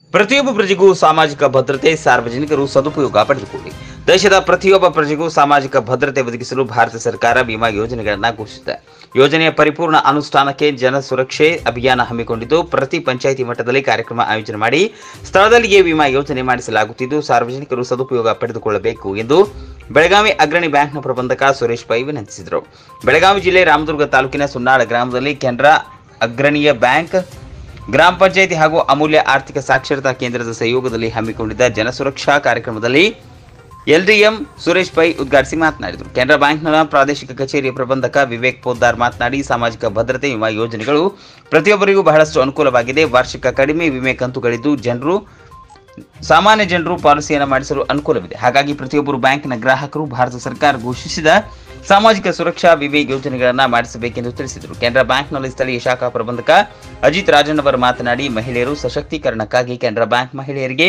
ಪ್ರತಿಯೊಬ್ಬ ಪ್ರಜೆಗೂ ಸಾಮಾಜಿಕ ಭದ್ರತೆ ಸಾರ್ವಜನಿಕರು ಸದುಪಯೋಗ ಪಡೆದುಕೊಳ್ಳಿ. ದೇಶದ ಪ್ರತಿಯೊಬ್ಬ ಪ್ರಜೆಗೂ ಸಾಮಾಜಿಕ ಭದ್ರತೆ ಒದಗಿಸಲು ಭಾರತ ಸರ್ಕಾರ ವಿಮಾ ಯೋಜನೆಗಳನ್ನು ಘೋಷಿಸಿದೆ. ಯೋಜನೆಯ ಪರಿಪೂರ್ಣ ಅನುಷ್ಠಾನಕ್ಕೆ ಜನ ಸುರಕ್ಷೆ ಅಭಿಯಾನ ಹಮ್ಮಿಕೊಂಡಿದ್ದು, ಪ್ರತಿ ಪಂಚಾಯಿತಿ ಮಟ್ಟದಲ್ಲಿ ಕಾರ್ಯಕ್ರಮ ಆಯೋಜನೆ ಮಾಡಿ ಸ್ಥಳದಲ್ಲಿಯೇ ವಿಮಾ ಯೋಜನೆ ಮಾಡಿಸಲಾಗುತ್ತಿದ್ದು, ಸಾರ್ವಜನಿಕರು ಸದುಪಯೋಗ ಪಡೆದುಕೊಳ್ಳಬೇಕು ಎಂದು ಬೆಳಗಾವಿ ಅಗ್ರಣಿ ಬ್ಯಾಂಕ್ನ ಪ್ರಬಂಧಕ ಸುರೇಶ್ ಪೈ ವಿನಂತಿಸಿದರು. ಬೆಳಗಾವಿ ಜಿಲ್ಲೆ ರಾಮದುರ್ಗ ತಾಲೂಕಿನ ಸುನ್ನಾಳ ಗ್ರಾಮದಲ್ಲಿ ಕೆನರಾ ಅಗ್ರಣೀಯ ಬ್ಯಾಂಕ್, ಗ್ರಾಮ ಪಂಚಾಯಿತಿ ಹಾಗೂ ಅಮೂಲ್ಯ ಆರ್ಥಿಕ ಸಾಕ್ಷರತಾ ಕೇಂದ್ರದ ಸಹಯೋಗದಲ್ಲಿ ಹಮ್ಮಿಕೊಂಡಿದ್ದ ಜನಸುರಕ್ಷಾ ಕಾರ್ಯಕ್ರಮದಲ್ಲಿ ಎಲ್ಡಿಎಂ ಸುರೇಶ್ ಪೈ ಉದ್ಘಾಟಿಸಿ ಮಾತನಾಡಿದರು. ಕೆನರಾ ಬ್ಯಾಂಕ್ನ ಪ್ರಾದೇಶಿಕ ಕಚೇರಿಯ ಪ್ರಬಂಧಕ ವಿವೇಕ್ ಪೋದ್ದಾರ್ ಮಾತನಾಡಿ, ಸಾಮಾಜಿಕ ಭದ್ರತೆ ವಿಮಾ ಯೋಜನೆಗಳು ಪ್ರತಿಯೊಬ್ಬರಿಗೂ ಬಹಳಷ್ಟು ಅನುಕೂಲವಾಗಿದೆ. ವಾರ್ಷಿಕ ಕಡಿಮೆ ವಿಮೆ ಕಂತುಗಳಿದ್ದು ಸಾಮಾನ್ಯ ಜನರು ಪಾಲಿಸಿಯನ್ನು ಮಾಡಿಸಲು ಅನುಕೂಲವಿದೆ. ಹಾಗಾಗಿ ಪ್ರತಿಯೊಬ್ಬರು ಬ್ಯಾಂಕಿನ ಗ್ರಾಹಕರು ಭಾರತ ಸರ್ಕಾರ ಘೋಷಿಸಿದ ಸಾಮಾಜಿಕ ಸುರಕ್ಷಾ ವಿಮೆ ಯೋಜನೆಗಳನ್ನು ಮಾಡಿಸಬೇಕೆಂದು ತಿಳಿಸಿದರು. ಕೆನರಾ ಬ್ಯಾಂಕ್ನಲ್ಲಿ ಸ್ಥಳೀಯ ಶಾಖಾ ಪ್ರಬಂಧಕ ಅಜಿತ್ ರಾಜನ್ ಅವರು ಮಾತನಾಡಿ, ಮಹಿಳೆಯರು ಸಶಕ್ತೀಕರಣಕ್ಕಾಗಿ ಕೆನರಾ ಬ್ಯಾಂಕ್ ಮಹಿಳೆಯರಿಗೆ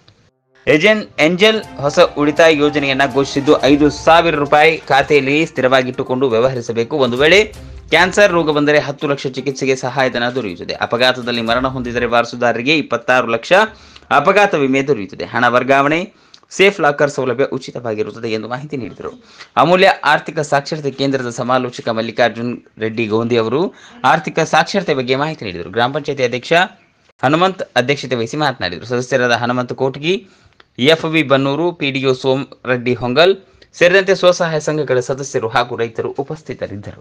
ಏಂಜಲ್ ಹೊಸ ಉಳಿತಾಯ ಯೋಜನೆಯನ್ನ ಘೋಷಿಸಿದ್ದು, 5,000 ರೂಪಾಯಿ ಖಾತೆಯಲ್ಲಿ ಸ್ಥಿರವಾಗಿಟ್ಟುಕೊಂಡು ವ್ಯವಹರಿಸಬೇಕು. ಒಂದು ವೇಳೆ ಕ್ಯಾನ್ಸರ್ ರೋಗ ಬಂದರೆ 10 ಲಕ್ಷ ಚಿಕಿತ್ಸೆಗೆ ಸಹಾಯಧನ ದೊರೆಯುತ್ತದೆ. ಅಪಘಾತದಲ್ಲಿ ಮರಣ ಹೊಂದಿದರೆ ವಾರಸುದಾರರಿಗೆ 26 ಲಕ್ಷ ಅಪಘಾತ ವಿಮೆ ದೊರೆಯುತ್ತದೆ. ಹಣ ವರ್ಗಾವಣೆ, ಸೇಫ್ ಲಾಕರ್ ಸೌಲಭ್ಯ ಉಚಿತವಾಗಿರುತ್ತದೆ ಎಂದು ಮಾಹಿತಿ ನೀಡಿದರು. ಅಮೂಲ್ಯ ಆರ್ಥಿಕ ಸಾಕ್ಷರತೆ ಕೇಂದ್ರದ ಸಮಾಲೋಚಕ ಮಲ್ಲಿಕಾರ್ಜುನ್ ರೆಡ್ಡಿ ಗೋಂದಿ ಅವರು ಆರ್ಥಿಕ ಸಾಕ್ಷರತೆ ಬಗ್ಗೆ ಮಾಹಿತಿ ನೀಡಿದರು. ಗ್ರಾಮ ಪಂಚಾಯತಿ ಅಧ್ಯಕ್ಷ ಹನುಮಂತ್ ಅಧ್ಯಕ್ಷತೆ ವಹಿಸಿ ಮಾತನಾಡಿದರು. ಸದಸ್ಯರಾದ ಹನುಮಂತ ಕೋಟಗಿ, ಎಫ್ವಿ ಬನ್ನೂರು, ಪಿಡಿಒ ಸೋಮ್ ರೆಡ್ಡಿ ಹೊಂಗಲ್ ಸೇರಿದಂತೆ ಸ್ವಸಹಾಯ ಸಂಘಗಳ ಸದಸ್ಯರು ಹಾಗೂ ರೈತರು ಉಪಸ್ಥಿತರಿದ್ದರು.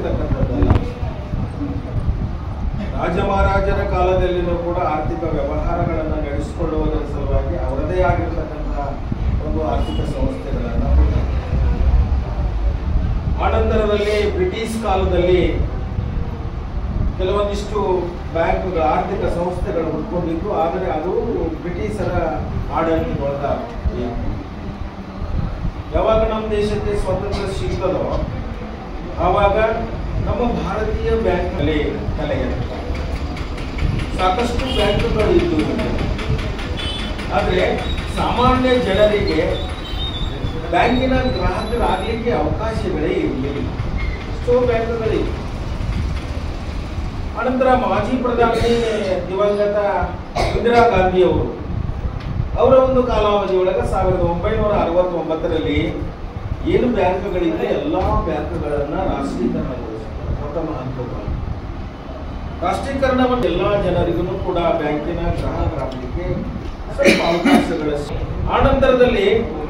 ರಾಜಮಹಾರಾಜರ ಕಾಲದಲ್ಲಿನೂ ಕೂಡ ಆರ್ಥಿಕ ವ್ಯವಹಾರಗಳನ್ನು ನಡೆಸಿಕೊಳ್ಳುವುದರ ಸಲುವಾಗಿ ಅವರದೇ ಆಗಿರತಕ್ಕಂತಹ ಒಂದು ಆರ್ಥಿಕ ಸಂಸ್ಥೆಗಳನ್ನು ಆನಂತರದಲ್ಲಿ ಬ್ರಿಟಿಷ್ ಕಾಲದಲ್ಲಿ ಕೆಲವೊಂದಿಷ್ಟು ಬ್ಯಾಂಕ್ಗಳು, ಆರ್ಥಿಕ ಸಂಸ್ಥೆಗಳು ಹುಟ್ಕೊಂಡಿದ್ದು. ಆದರೆ ಅದು ಬ್ರಿಟಿಷರ ಆಡಳಿತಗೊಳಗ ಯಾವಾಗ ನಮ್ಮ ದೇಶಕ್ಕೆ ಸ್ವಾತಂತ್ರ್ಯ ಸಿಗ್ತದೋ ಆವಾಗ ನಮ್ಮ ಭಾರತೀಯ ಬ್ಯಾಂಕ್ನಲ್ಲಿ ತಲೆಗೆತ್ತಿದ್ದಾರೆ. ಸಾಕಷ್ಟು ಬ್ಯಾಂಕ್ಗಳು ಇದ್ದು, ಆದರೆ ಸಾಮಾನ್ಯ ಜನರಿಗೆ ಬ್ಯಾಂಕಿನ ಗ್ರಾಹಕರಾಗಲಿಕ್ಕೆ ಅವಕಾಶಗಳೇ ಇರಲಿಲ್ಲ. ಎಷ್ಟೋ ಬ್ಯಾಂಕ್ಗಳಿವೆ. ಅನಂತರ ಮಾಜಿ ಪ್ರಧಾನಿ ದಿವಂಗತ ಇಂದಿರಾ ಗಾಂಧಿ ಅವರ ಒಂದು ಕಾಲಾವಧಿ ಒಳಗೆ 1969ರಲ್ಲಿ ಏನು ಬ್ಯಾಂಕ್ಗಳಿದೆ ಎಲ್ಲ ಬ್ಯಾಂಕ್ಗಳನ್ನ ರಾಷ್ಟ್ರೀಕರಣಗೊಳಿಸಿದ್ದಾರೆ. ಪ್ರಥಮ ಹಂತದಲ್ಲಿ ರಾಷ್ಟ್ರೀಕರಣವನ್ನು ಎಲ್ಲ ಜನರಿಗೂ ಕೂಡ ಬ್ಯಾಂಕಿನ ಗ್ರಾಹಕರಾಗಲಿಕ್ಕೆ ಸ್ವಲ್ಪ ಅವಕಾಶಗಳ. ಆನಂತರದಲ್ಲಿ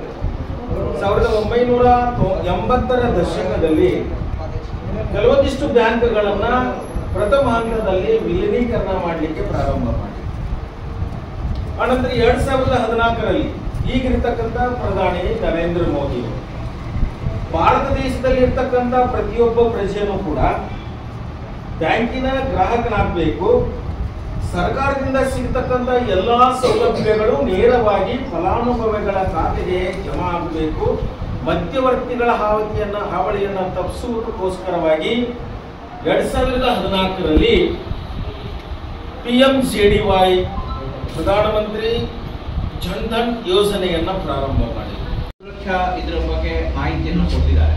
1980ರ ದಶಕದಲ್ಲಿ ಕೆಲವೊಂದಿಷ್ಟು ಬ್ಯಾಂಕ್ಗಳನ್ನ ಪ್ರಥಮ ಹಂತದಲ್ಲಿ ವಿಲೀನೀಕರಣ ಮಾಡಲಿಕ್ಕೆ ಪ್ರಾರಂಭ ಮಾಡಿ, ಆನಂತರ 2014ರಲ್ಲಿ ಈಗಿರ್ತಕ್ಕಂಥ ಪ್ರಧಾನಿ ನರೇಂದ್ರ ಮೋದಿ ಅವರು ಭಾರತ ದೇಶದಲ್ಲಿ ಇರ್ತಕ್ಕಂಥ ಪ್ರತಿಯೊಬ್ಬ ಪ್ರಜೆಯೂ ಕೂಡ ಬ್ಯಾಂಕಿನ ಗ್ರಾಹಕನಾಗಬೇಕು. ಸರ್ಕಾರದಿಂದ ಸಿಗತಕ್ಕಂಥ ಎಲ್ಲಾ ಸೌಲಭ್ಯಗಳು ನೇರವಾಗಿ ಫಲಾನುಭವಿಗಳ ಖಾತೆಗೆ ಜಮಾ ಆಗಬೇಕು. ಮಧ್ಯವರ್ತಿಗಳ ಹಾವಳಿಯನ್ನ ತಪ್ಪಿಸುವುದಕ್ಕೋಸ್ಕರವಾಗಿ 2014ರಲ್ಲಿ PMJDY ಪ್ರಧಾನಮಂತ್ರಿ ಜನ್ಧನ್ ಯೋಜನೆಯನ್ನ ಪ್ರಾರಂಭ ಮಾಡಿ ಸುರಕ್ಷಾ ಇದರ ಬಗ್ಗೆ ಮಾಹಿತಿಯನ್ನು ಕೊಟ್ಟಿದ್ದಾರೆ.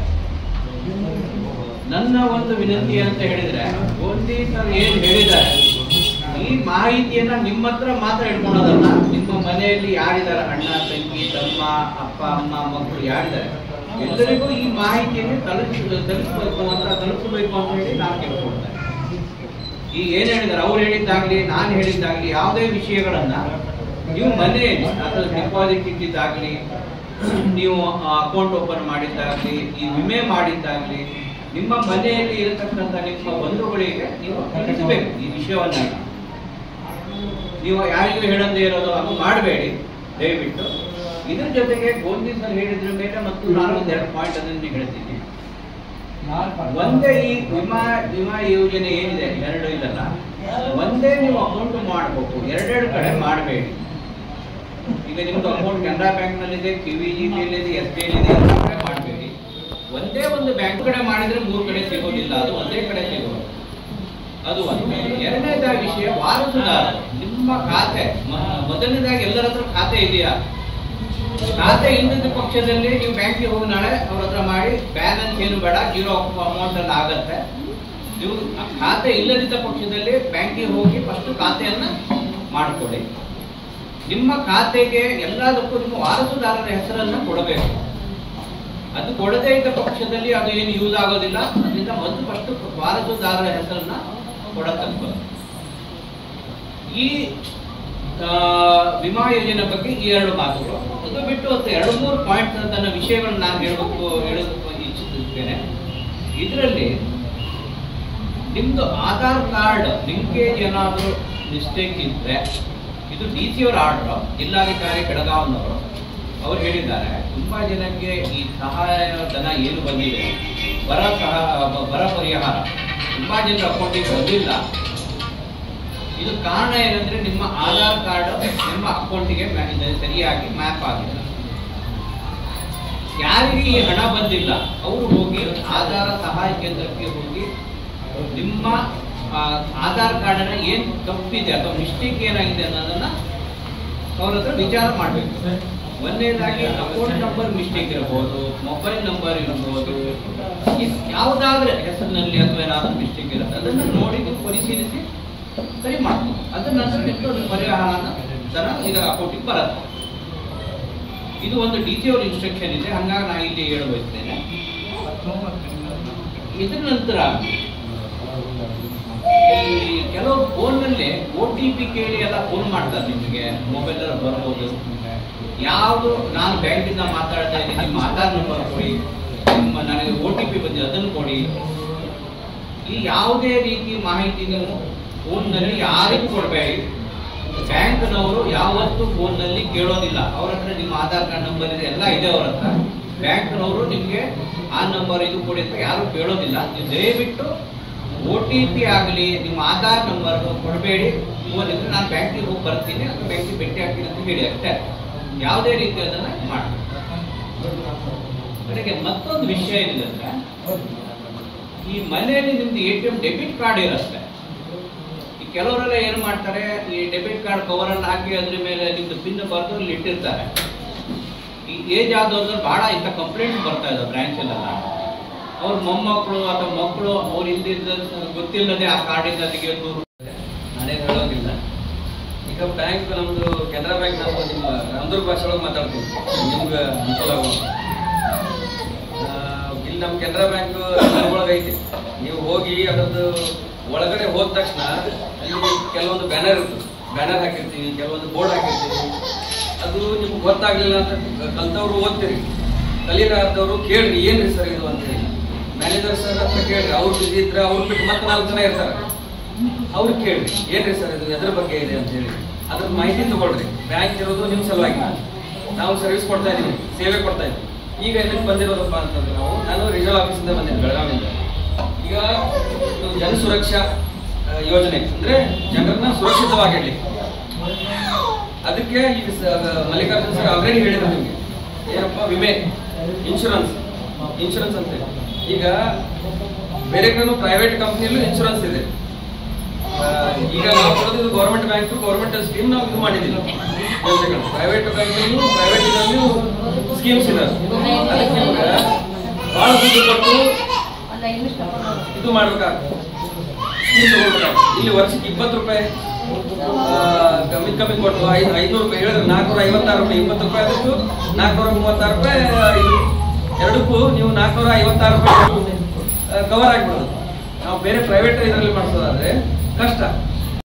ನನ್ನ ಒಂದು ವಿನಂತಿ ಅಂತ ಹೇಳಿದ್ರೆ, ಗೋಂದಿ ಸರ್ ಏನ್ ಹೇಳಿದ್ದಾರೆ, ಈ ಮಾಹಿತಿಯನ್ನ ನಿಮ್ಮ ಹತ್ರ ಮಾತ್ರ ಇಟ್ಕೊಳ್ಳೋದಲ್ಲ, ನಿಮ್ಮ ಮನೆಯಲ್ಲಿ ಯಾರಿದ್ದಾರೆ, ಅಣ್ಣ, ತಂಗಿ, ತಮ್ಮ, ಅಪ್ಪ, ಅಮ್ಮ, ಮಕ್ಕಳು ಯಾರಿದ್ದಾರೆ, ಎಲ್ಲರಿಗೂ ಈ ಮಾಹಿತಿಯನ್ನು ತಲುಪಬೇಕು ಅಂತ ಹೇಳಿ ನಾನು ಕೇಳ್ಕೊಳ್ತೇನೆ. ಈಗ ಏನ್ ಹೇಳಿದ್ದಾರೆ, ಅವ್ರು ಹೇಳಿದ್ದಾಗ್ಲಿ, ನಾನು ಹೇಳಿದ್ದಾಗ್ಲಿ, ಯಾವುದೇ ವಿಷಯಗಳನ್ನ ನೀವು ಮನೆಯಲ್ಲಿ ಅಥವಾ ಡಿಪಾಸಿಟ್ ಇಟ್ಟಿದ್ದಾಗ್ಲಿ, ನೀವು ಅಕೌಂಟ್ ಓಪನ್ ಮಾಡಿದ್ದಾಗ್ಲಿ, ಈ ವಿಮೆ ಮಾಡಿದ್ದಾಗ್ಲಿ, ನಿಮ್ಮ ಮನೆಯಲ್ಲಿ ಇರತಕ್ಕಂಥ ನಿಮ್ಮ ಬಂಧುಗಳಿಗೆ ನೀವು ತಿಳಿಸಬೇಕು ಈ ವಿಷಯವನ್ನ. ನೀವು ಯಾರಿಗೂ ಹೇಳದೇ ಇರೋದು ಅದು ಮಾಡಬೇಡಿ ದಯವಿಟ್ಟು. ಇದ್ರ ಜೊತೆಗೆ ಗೋಂದಿ ಸರ್ ಹೇಳಿದ್ರ ಮೇಲೆ ಮತ್ತು ನಾನು ಒಂದೆರಡು ಪಾಯಿಂಟ್ ಅದನ್ನು ಹೇಳ್ತೀನಿ. ಒಂದೇ ಈ ವಿಮಾ ಯೋಜನೆ ಏನಿದೆ, ಎರಡು ಇದಲ್ಲ, ಒಂದೇ ನೀವು ಅಕೌಂಟ್ ಮಾಡಬೇಕು, ಎರಡೆರಡು ಕಡೆ ಮಾಡಬೇಡಿ. ಈಗ ನಿಮ್ದು ಅಕೌಂಟ್ ಕೆನರಾ ಬ್ಯಾಂಕ್ ನಲ್ಲಿದೆ, QVGPಯಲ್ಲಿದೆ, SBI ಇದೆ, ಎಲ್ಲ ಕಡೆ ಮಾಡಬೇಡಿ. ಒಂದೇ ಒಂದು ಬ್ಯಾಂಕ್ ಕಡೆ ಮಾಡಿದ್ರೆ 3 ಕಡೆ ಸಿಗೋದಿಲ್ಲ, ಅದು ಒಂದೇ ಕಡೆ ಸಿಗೋದು. ಅದು ಒಂದೇ. ಎರಡನೇದಾಗಿ ವಿಷಯ, ವಾರಸುದಾರ ನಿಮ್ಮ ಖಾತೆ, ಮೊದಲನೇದಾಗಿ ಎಲ್ಲರ ಹತ್ರ ಖಾತೆ ಇದೆಯಾ? ಖಾತೆ ಇಲ್ಲದ ಪಕ್ಷದಲ್ಲಿ ನೀವು ಬ್ಯಾಂಕಿಗೆ ಹೋಗಿ ನಾಳೆ ಅವ್ರ ಹತ್ರ ಮಾಡಿ, ಬ್ಯಾಲೆನ್ಸ್ ಏನು ಬೇಡ, 0 ಅಮೌಂಟ್ ಅಲ್ಲಿ ಆಗತ್ತೆ. ನೀವು ಖಾತೆ ಇಲ್ಲದಿದ್ದ ಪಕ್ಷದಲ್ಲಿ ಬ್ಯಾಂಕಿಗೆ ಹೋಗಿ ಫಸ್ಟ್ ಖಾತೆಯನ್ನ ಮಾಡಿಕೊಡಿ. ನಿಮ್ಮ ಖಾತೆಗೆ ಎಲ್ಲದಕ್ಕೂ ನಿಮ್ಮ ವಾರಸುದಾರರ ಹೆಸರನ್ನು ಕೊಡಬೇಕು. ಅದು ಕೊಡದೇ ಇದ್ದ ಪಕ್ಷದಲ್ಲಿ ಅದು ಏನು ಯೂಸ್ ಆಗೋದಿಲ್ಲ. ಅದರಿಂದ ಮೊದಲು ಫಸ್ಟ್ ವಾರಸುದಾರರ ಹೆಸರನ್ನ ಕೊಡತಕ್ಕ. ಈ ವಿಮಾ ಯೋಜನೆ ಬಗ್ಗೆ ಈ 2 ಮಾತುಗಳು. ಅದು ಬಿಟ್ಟು 2-3 ಪಾಯಿಂಟ್ ನನ್ನ ವಿಷಯಗಳನ್ನು ನಾನು ಹೇಳೋದಕ್ಕೆ ಇಚ್ಛಿಸುತ್ತೇನೆ. ಇದರಲ್ಲಿ ನಿಮ್ದು ಆಧಾರ್ ಕಾರ್ಡ್ ಲಿಂಕೇಜ್ ಏನಾದರೂ ಮಿಸ್ಟೇಕ್ ಇದ್ರೆ, ಇದು DC ಅವರ ಆರ್ಡರ್, ಜಿಲ್ಲಾಧಿಕಾರಿ ಬೆಳಗಾವಿನವರು ಅವ್ರು ಹೇಳಿದ್ದಾರೆ, ತುಂಬಾ ಜನಕ್ಕೆ ಈ ಸಹಾಯಧನ ಏನು ಬಂದಿದೆ, ಬರ ಪರಿಹಾರ ತುಂಬಾ ಜನರ ಅಕೌಂಟಿಗೆ ಬಂದಿಲ್ಲ. ಇದು ಕಾರಣ ಏನಂದ್ರೆ ನಿಮ್ಮ ಆಧಾರ್ ಕಾರ್ಡ್ ನಿಮ್ಮ ಅಕೌಂಟಿಗೆ ಸರಿಯಾಗಿ ಮ್ಯಾಪ್ ಆಗಿಲ್ಲ. ಯಾರಿಗೆ ಈ ಹಣ ಬಂದಿಲ್ಲ ಅವರು ಹೋಗಿ ಆಧಾರ ಸಹಾಯ ಕೇಂದ್ರಕ್ಕೆ ಹೋಗಿ ನಿಮ್ಮ ಆಧಾರ್ ಕಾರ್ಡ್ ಏನ್ ತಪ್ಪಿದೆ ಅಥವಾ ಮಿಸ್ಟೇಕ್ ಏನಾಗಿದೆ ಅನ್ನೋದನ್ನ ಅವ್ರ ಹತ್ರ ವಿಚಾರ ಮಾಡಬೇಕು. ಒಂದನೇದಾಗಿ ಅಕೌಂಟ್ ನಂಬರ್ ಮಿಸ್ಟೇಕ್ ಇರಬಹುದು, ಮೊಬೈಲ್ ನಂಬರ್ ಇರಬಹುದು, ಯಾವುದಾದ್ರೂ ಹೆಸರಿನಲ್ಲಿ ಅಥವಾ ಏನಾದ್ರೂ ಮಿಸ್ಟೇಕ್ ಇರುತ್ತೆ ಅದನ್ನ ನೋಡಿ ನೀವು ಪರಿಶೀಲಿಸಿ ಸರಿ ಮಾಡ್ಬೋದು. ಅದ್ರ ನಂತರ ನಿಮಗೆ ಪರಿಹಾರ ಧನ ಈಗ ಅಕೌಂಟಿಗೆ ಬರುತ್ತೆ. ಇದು ಒಂದು DC ಅವ್ರ ಇನ್ಸ್ಟ್ರಕ್ಷನ್ ಇದೆ, ಹಂಗಾಗಿ ನಾನು ಇಲ್ಲಿ ಹೇಳ ಬಯಸ್ತೇನೆ. ಇದ್ರ ನಂತರ ಈ ಕೆಲವು ಫೋನ್ನಲ್ಲಿ OTP ಕೇಳಿ ಎಲ್ಲ ಫೋನ್ ಮಾಡ್ತಾರೆ. ನಿಮಗೆ ಮೊಬೈಲ್ ಎಲ್ಲ ಬರ್ಬೋದು. ಯಾವುದು ನಾನು ಬ್ಯಾಂಕಿಂದ ಮಾತಾಡ್ತಾ ಇದ್ದೀನಿ, ನಿಮ್ಮ ಆಧಾರ್ ನಂಬರ್ ಕೊಡಿ, ನಿಮ್ಮ ನನಗೆ OTP ಬಂದಿದೆ ಅದನ್ನು ಕೊಡಿ. ಈ ಯಾವುದೇ ರೀತಿ ಮಾಹಿತಿ ನೀವು ಫೋನ್ನಲ್ಲಿ ಯಾರಿಗೂ ಕೊಡಬೇಡಿ. ಬ್ಯಾಂಕ್ನವರು ಯಾವತ್ತೂ ಫೋನ್ನಲ್ಲಿ ಕೇಳೋದಿಲ್ಲ. ಅವ್ರ ಹತ್ರ ನಿಮ್ಮ ಆಧಾರ್ ಕಾರ್ಡ್ ನಂಬರ್ ಇದೆ, ಎಲ್ಲ ಇದೆ ಅವ್ರ ಹತ್ರ. ಬ್ಯಾಂಕ್ನವರು ನಿಮಗೆ ಆ ನಂಬರ್ ಇದು ಕೊಡಿ ಅಂತ ಯಾರು ಕೇಳೋದಿಲ್ಲ. ನೀವು ದಯವಿಟ್ಟು OTP ಆಗಲಿ ನಿಮ್ಮ ಆಧಾರ್ ನಂಬರ್ ಕೊಡಬೇಡಿ. ಫೋನಿದ್ರೆ ನಾನು ಬ್ಯಾಂಕಿಗೆ ಹೋಗಿ ಬರ್ತೀನಿ ಅಥವಾ ಬ್ಯಾಂಕಿಗೆ ಭೇಟಿ ಆಗ್ತೀನಿ ಅಂತ ಹೇಳಿ ಅಷ್ಟೇ. ಯಾವುದೇ ರೀತಿ ಅದನ್ನ ಮಾಡಿ. ಕಡೆಗೆ ಮತ್ತೊಂದು ವಿಷಯ ಏನಿದೆ ಅಂದ್ರೆ, ಈ ಮನೆಯಲ್ಲಿ ನಿಮ್ದು ATM ಡೆಬಿಟ್ ಕಾರ್ಡ್ ಇರುತ್ತೆ. ಈ ಕೆಲವರೆಲ್ಲ ಏನ್ ಮಾಡ್ತಾರೆ, ಈ ಡೆಬಿಟ್ ಕಾರ್ಡ್ ಕವರ್ ಅನ್ನು ಹಾಕಿ ಅದ್ರ ಮೇಲೆ ನಿಮ್ದು ಪಿನ್ ಬರೆದು ಅಲ್ಲಿ ಇಟ್ಟಿರ್ತಾರೆ. ಈ ಏಜ್ ಆದವ್ರದ್ದು ಬಹಳ ಇಂಥ ಕಂಪ್ಲೇಂಟ್ ಬರ್ತಾ ಇದೆ ಬ್ರಾಂಚ್ ಎಲ್ಲ. ಅವ್ರ ಮೊಮ್ಮಕ್ಕಳು ಅಥವಾ ಮಕ್ಕಳು ಅವ್ರು ಇಲ್ದಿದ್ದ ಗೊತ್ತಿಲ್ಲದೆ ಆ ಕಾರ್ಡಿಂದ ತೆಗೆಯೋದು ನಾನೇನು ಹೇಳೋದಿಲ್ಲ. ಈಗ ಬ್ಯಾಂಕ್ ನಮ್ದು ಕೆನರಾ ಬ್ಯಾಂಕ್ ನಾವು ನಿಮ್ಮ ರಾಮದುರ್ಗ ಭಾಷೆ ಒಳಗೆ ಮಾತಾಡ್ತೀವಿ, ನಿಮ್ಗೆ ಅನುಕೂಲ ಆಗೋದು. ಇಲ್ಲಿ ನಮ್ಮ ಕೆನರಾ ಬ್ಯಾಂಕ್ ಒಳಗೆ ಐತಿ. ನೀವು ಹೋಗಿ ಅದರದ್ದು ಒಳಗಡೆ ಹೋದ ತಕ್ಷಣ ಅಲ್ಲಿ ಕೆಲವೊಂದು ಬ್ಯಾನರ್ ಇರ್ತದೆ, ಬ್ಯಾನರ್ ಹಾಕಿರ್ತೀವಿ, ಕೆಲವೊಂದು ಬೋರ್ಡ್ ಹಾಕಿರ್ತೀವಿ. ಅದು ನಿಮ್ಗೆ ಗೊತ್ತಾಗ್ಲಿಲ್ಲ ಅಂತ ಕಲ್ತವ್ರು ಓದ್ತೀರಿ, ಕಲಿಲಾರ್ದವ್ರು ಕೇಳ್ರಿ ಏನ್ರಿ ಸರ್ ಇದು ಅಂತೇಳಿ. ಮ್ಯಾನೇಜರ್ ಸರ್ ಹತ್ರ ಕೇಳ್ರಿ, ಅವ್ರು ಬಿಸಿ ಇದ್ರೆ ಅವ್ರು ಬಿಟ್ಟು ಮತ್ತೆ 4 ಜನ ಇರ್ತಾರೆ, ಅವ್ರು ಕೇಳ್ರಿ ಏನ್ರಿ ಸರ್ ಇದು ಎದ್ರ ಬಗ್ಗೆ ಇದೆ ಅಂತ ಹೇಳಿ. ಅದ್ರ ಮಾಹಿತಿ ತಗೊಳ್ರಿ. ಬ್ಯಾಂಕ್ ಇರೋದು ನಿಮ್ ಸಲುವಾಗಿ, ನಾವು ಸರ್ವಿಸ್ ಕೊಡ್ತಾ ಇದೀವಿ, ಸೇವೆ ಕೊಡ್ತಾ ಇದ್ದೀವಿ. ಈಗ ಇದಕ್ಕೆ ಬಂದಿರೋದಪ್ಪ ಅಂತಂದ್ರೆ ನಾನು ರೀಜನಲ್ ಆಫೀಸಿಂದ ಬಂದಿದ್ದೆ, ಬೆಳಗಾವಿಯಿಂದ. ಈಗ ಜನ ಸುರಕ್ಷಾ ಯೋಜನೆ ಅಂದ್ರೆ ಜನರನ್ನ ಸುರಕ್ಷಿತವಾಗಿಡ್ಲಿ, ಅದಕ್ಕೆ ಈಗ ಮಲ್ಲಿಕಾರ್ಜುನ್ ಸರ್ ಆಲ್ರೆಡಿ ಹೇಳಿದ್ರು ನಿಮ್ಗೆ ಏನಪ್ಪ, ವಿಮೆ, ಇನ್ಶೂರೆನ್ಸ್ ಅಂತ. ಈಗ ಬೇರೆ ಕಡೆ ಪ್ರೈವೇಟ್ ಕಂಪ್ನಿಯಲ್ಲೂ ಇನ್ಶೂರೆನ್ಸ್ ಇದೆ. ಈಗ ನಾವು ಕೊಡೋದು ಗೌರ್ಮೆಂಟ್ ಬ್ಯಾಂಕ್, ಗೌರ್ಮೆಂಟ್ ಸ್ಕೀಮ್ ನಾವು ಇದು ಮಾಡಿದ್ದೀವಿ ಯೋಜನೆಗಳು. ಪ್ರೈವೇಟ್ ಬ್ಯಾಂಕಲ್ಲೂ ಪ್ರೈವೇಟ್ ಇದರಲ್ಲೂ ಸ್ಕೀಮ್ಸ್ ಇದೆ. ಅದಕ್ಕೆ ನಿಮ್ಗೆ ಬಹಳ ದುಡ್ಡು ಕೊಟ್ಟು ಇದು ಮಾಡ್ಬೇಕಾಗ್ತದೆ, ಸ್ಕೀಮ್ ತಗೊಳ್ಬೇಕಾಗ್ತದೆ. ಇಲ್ಲಿ ವರ್ಷಕ್ಕೆ 20 ರೂಪಾಯಿ ಕಮ್ಮಿ ಕೊಟ್ಟು 500 ರೂಪಾಯಿ ಹೇಳಿದ್ರೆ 456 ರೂಪಾಯಿ, 20 ರೂಪಾಯಿ ಅದಕ್ಕೂ 436 ರೂಪಾಯಿ. ಎರಡಕ್ಕೂ ನೀವು 456 ರೂಪಾಯಿ ಕವರ್ ಆಗ್ಬಿಡೋದು. ನಾವು ಬೇರೆ ಪ್ರೈವೇಟ್ ಇದರಲ್ಲಿ ಮಾಡಿಸೋದಾದ್ರೆ ಕಷ್ಟ.